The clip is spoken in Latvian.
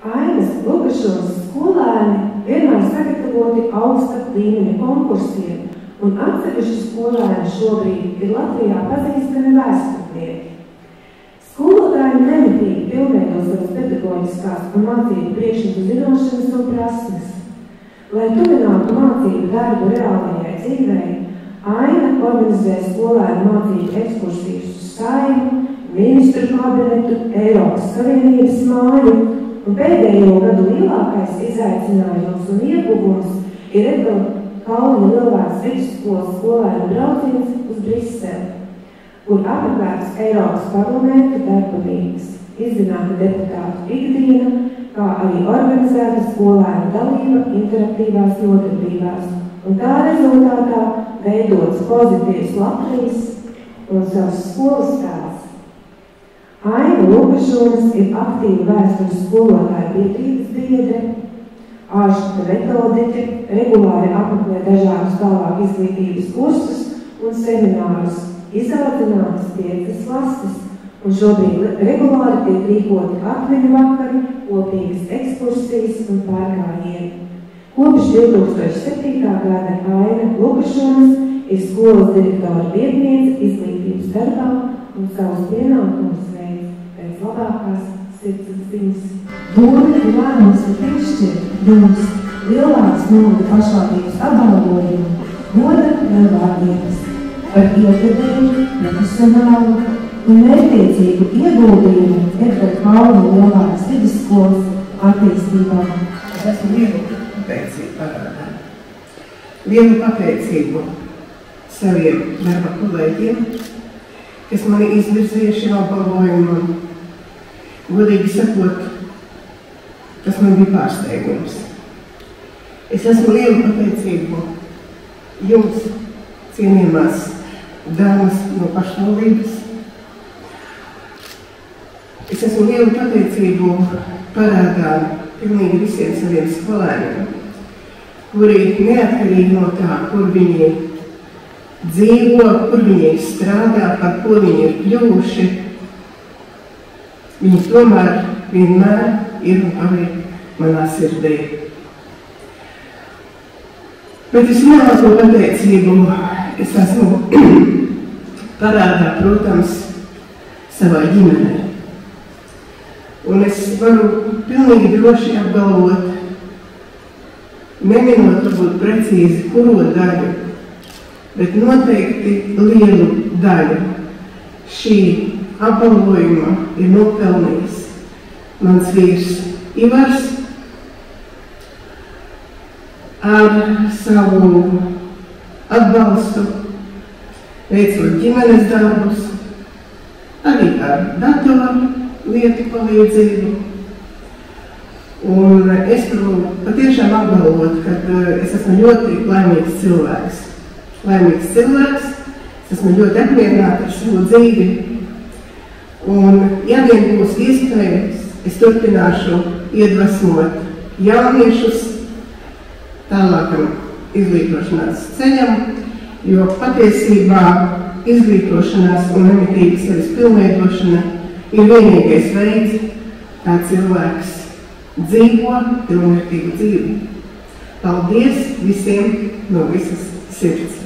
Ainas Lukašonas skolēni vienmēr sagatavoti augsta līmeņa konkursiem, un atsevišķi skolēni šobrīd ir Latvijā pazīstami vēsturnieki. Skolotāji nemitīgi pilnveido savas pedagoģiskās un mācību priekšmetu zināšanas un prasmes. Lai tuvinātu mācību darbu reālajai dzīvei, Aina organizē skolēnu mācību ekskursijas uz Saeimu, Ministru kabinetu, Eiropas Savienības māju, un pēdējo gadu lielākais izaicinājums un ieguvums ir Edgara Kalna Lielvārds vidusskolas skolēnu brauciens uz Briseli, kur apmeklētas Eiropas parlamenta darbības, izzināta deputātu ikdiena, kā arī organizēta skolēnu dalība interaktīvās nodarbībās, un tā rezultātā veidots pozitīvs Latvijas un savas skolas tēls. Aina Lukašonas ir aktīva vēstures skolotāja biedrības biedre, ārštata metodiķe, regulāri apmeklē dažādus tālāk izglītības kursus un seminārus, izaudzinātas 5 klases, un šobrīd regulāri tiek rīkoti akmeņu vakari, kopīgas ekskursijas un pārgājieni. Kopš 2007. gada Aina Lukašonas ir skolas direktora vietniece izglītības darbā un savus pienākumus veids pēc labākās sirdsapziņas. Doma ir lēmums piešķirt jums Lielvārds novada pašvaldības apbalvojumu goda Lielvārdienes par ietekmējumu, profesionālu un mērķtiecīgu ieguldījumu Edgara Kalna Lielvārdas vidusskolas attīstībā. Es esmu lielu pateicību parādā. Lielu pateicību saviem darba kolēģiem, kas mani izvirzīja šim apbalvojumam. Godīgi sakot, tas man bija pārsteigums. Es esmu lielu pateicību jums, cienījamās dāmas no pašvaldības. Es esmu lielu pateicību parādā pilnīgi visiem saviem skolēniem, kuri neatkarīgi no tā, kur viņi dzīvo, kur viņi strādā, par ko viņi ir kļuvuši, viņi tomēr vienmēr ir un paliek manā sirdī. Bet vislielāko pateicību es esmu parādā, protams, savai ģimenei. Un es varu pilnīgi droši apgalvot, neminot varbūt precīzi, kuro daļu, bet noteikti lielu daļu šī apbalvojuma ir nopelnījis mans vīrs Ivars ar savu atbalstu, veicot ģimenes darbus, arī ar datoru lietu palīdzību. Un es varu patiešām apgalvot, ka es esmu ļoti laimīgs cilvēks. Laimīgs cilvēks, es esmu ļoti apmierināta ar savu dzīvi. Un, ja vien būs iespējas, es turpināšu iedvesmot jauniešus tālākam izglītošanās ceļam, jo patiesībā izglītošanās un nemitīga sevis pilnveidošana ir vienīgais veids, kā cilvēks dzīvo pilnvērtīgu dzīvi. Paldies visiem no visas sirds!